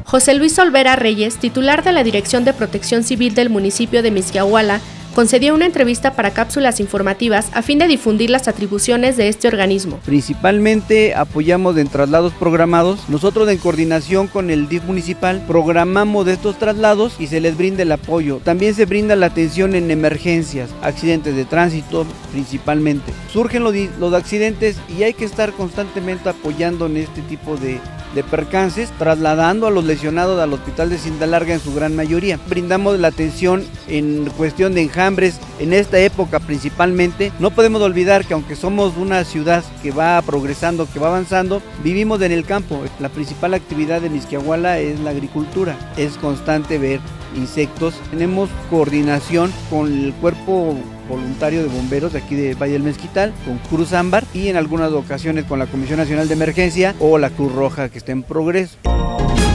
José Luis Olvera Reyes, titular de la Dirección de Protección Civil del municipio de Mixquiahuala, concedió una entrevista para cápsulas informativas a fin de difundir las atribuciones de este organismo. Principalmente apoyamos en traslados programados. Nosotros, en coordinación con el DIF municipal, programamos estos traslados y se les brinda el apoyo. También se brinda la atención en emergencias, accidentes de tránsito principalmente. Surgen los accidentes y hay que estar constantemente apoyando en este tipo de percances, trasladando a los lesionados al hospital de Cinta Larga en su gran mayoría. Brindamos la atención en cuestión de enjambres en esta época principalmente. No podemos olvidar que aunque somos una ciudad que va progresando, que va avanzando, vivimos en el campo. La principal actividad de Mixquiahuala es la agricultura. Es constante ver insectos. Tenemos coordinación con el cuerpo voluntario de bomberos de aquí de Valle del Mezquital, con Cruz Ámbar y en algunas ocasiones con la Comisión Nacional de Emergencia o la Cruz Roja, que está en progreso.